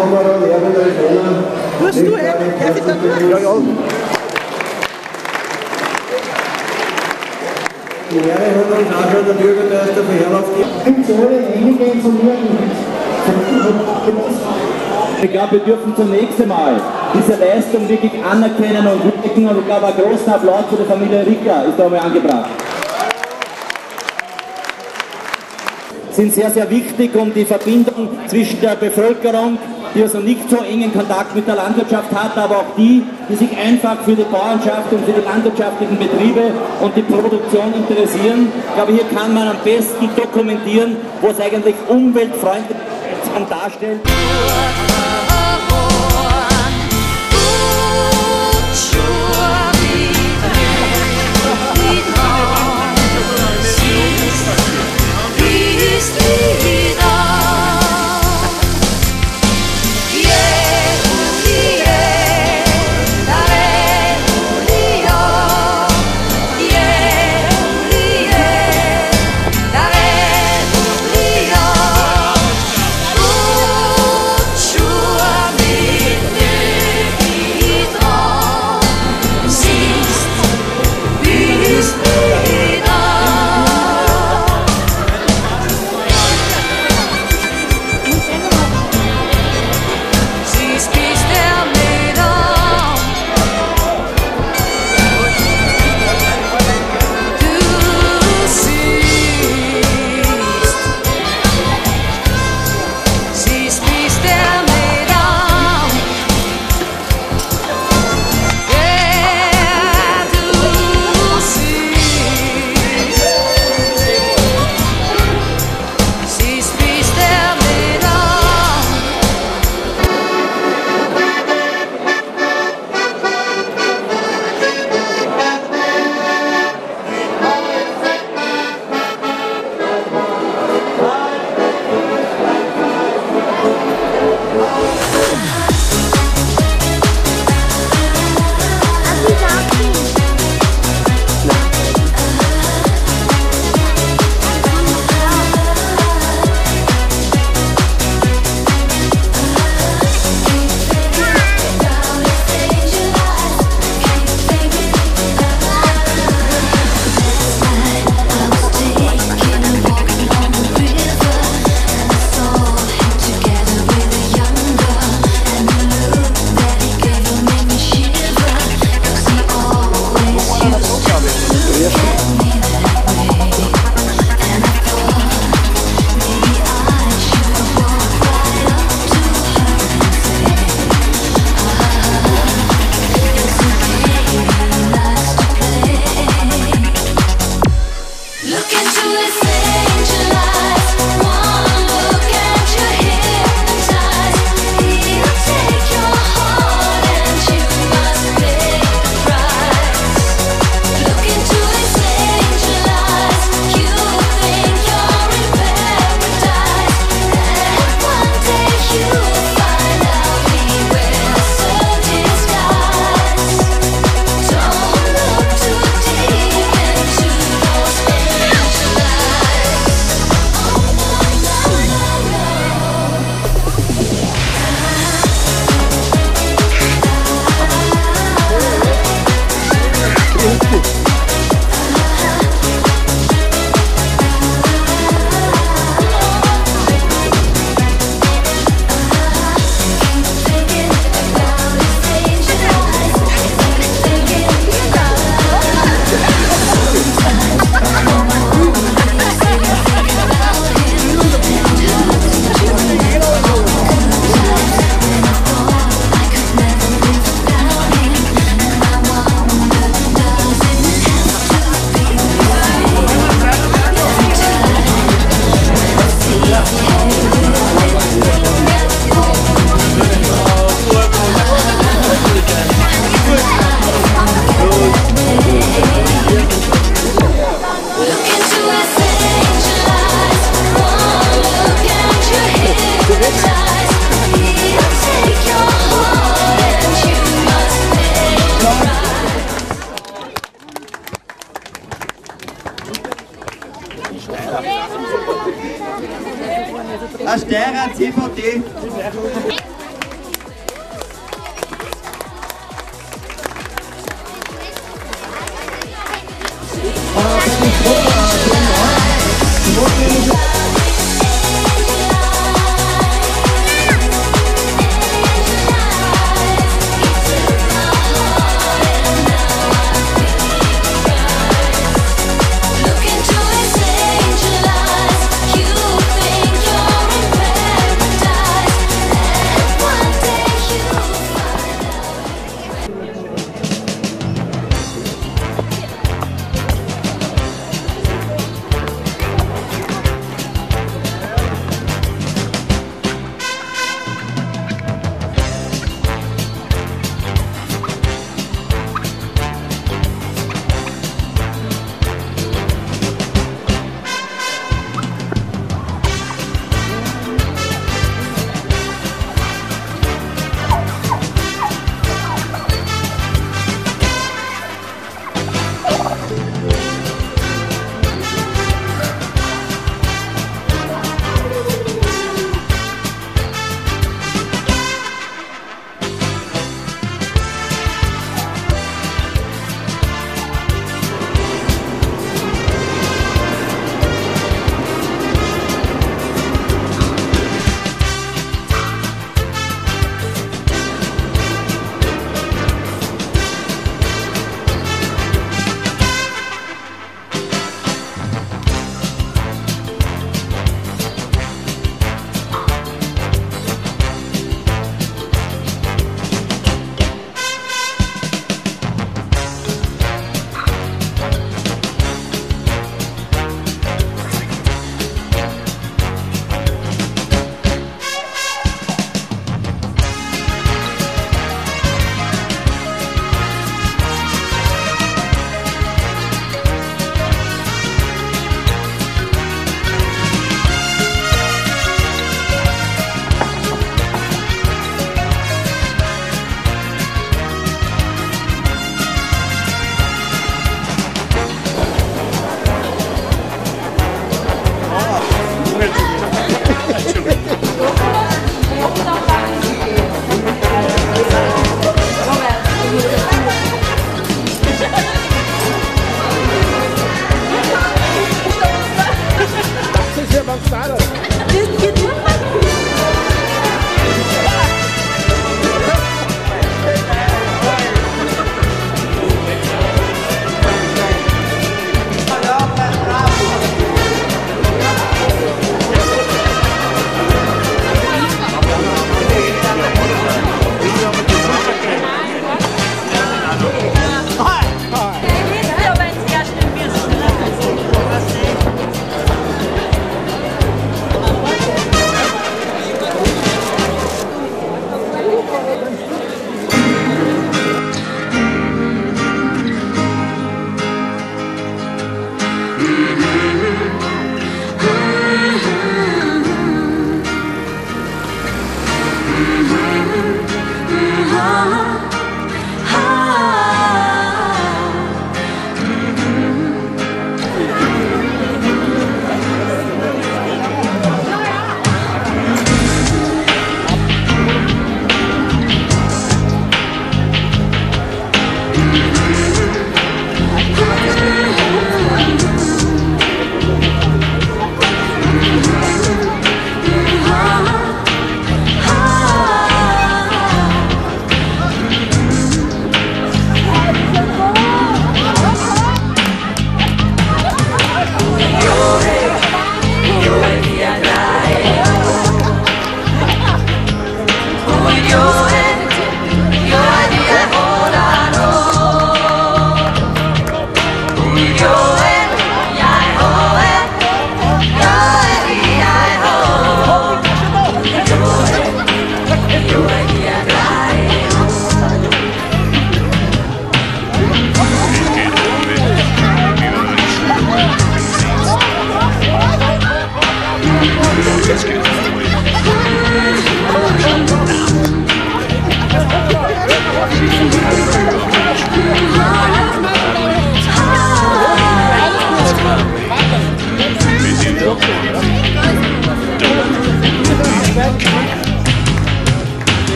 Kamera, lehrende Trainer. Musst du, darf ich da durch? Ja, ja. Die Lehre hat uns auch schon der Bürgermeister verherrlicht. Gibt es alle einige informieren? Ich glaube, wir dürfen zunächst einmal diese Leistung wirklich anerkennen und würdigen, und ich glaube, einen großen Applaus für die Familie Riegler ist da einmal angebracht. Sind sehr, sehr wichtig, um die Verbindung zwischen der Bevölkerung, die also nicht so engen Kontakt mit der Landwirtschaft hat, aber auch die sich einfach für die Bauernschaft und für die landwirtschaftlichen Betriebe und die Produktion interessieren. Ich glaube, hier kann man am besten dokumentieren, wo es eigentlich umweltfreundlich darstellt. Ein Steirer CVD.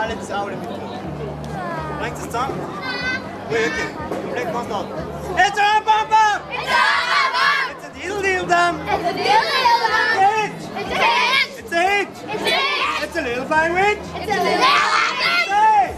das Auge mit. Bringt es zusammen? Okay. Komplett was noch. It's a bumper! It's a bumper! It's a diddle-diddle-dum! It's a diddle-diddle-dum! It's a hitch! It's a hitch! It's a hitch! It's a little fine witch! It's a little fine witch!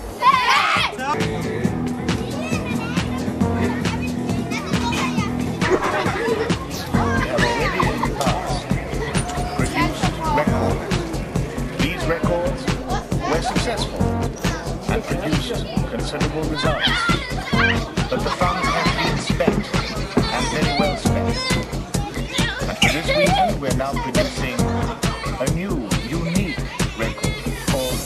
These records were successful and produced considerable results. But the funds have been spent, and very well spent. And for this reason, we're now producing a new, unique record called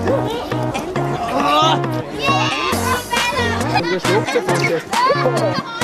Geschluckt,